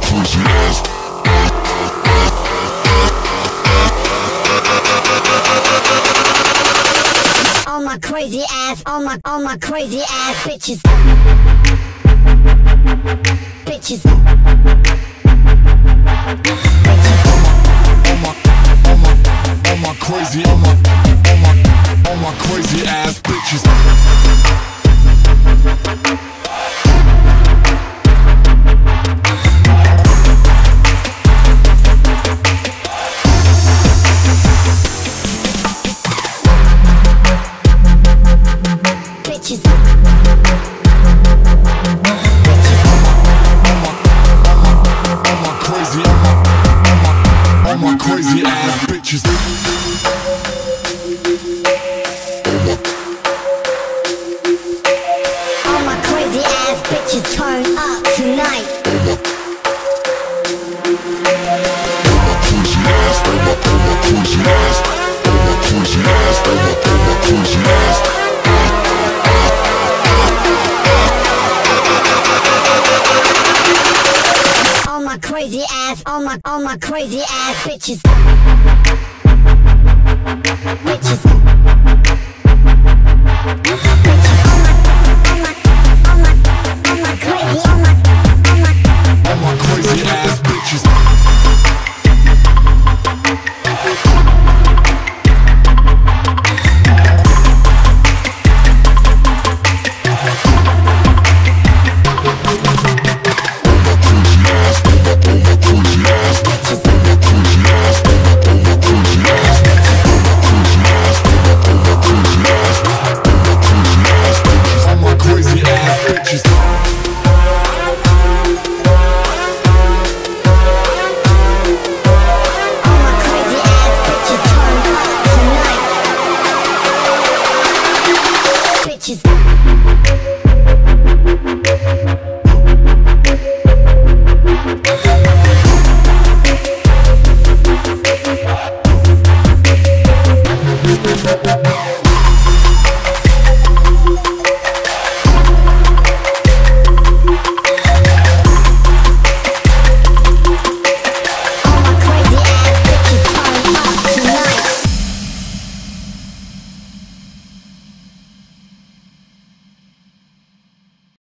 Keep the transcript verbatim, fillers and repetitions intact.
crazy ass. All my crazy ass, all my, all my crazy ass bitches. Bitches. Crazy, all my, all my, all my crazy ass bitches. Bitches. All my crazy, all my, all my, all my crazy ass bitches. All my crazy ass bitches turn up tonight. All my crazy ass, all my, all my crazy ass, all my crazy ass, all my, all my crazy ass. All my crazy ass, all my, all my crazy ass bitches. Bitches.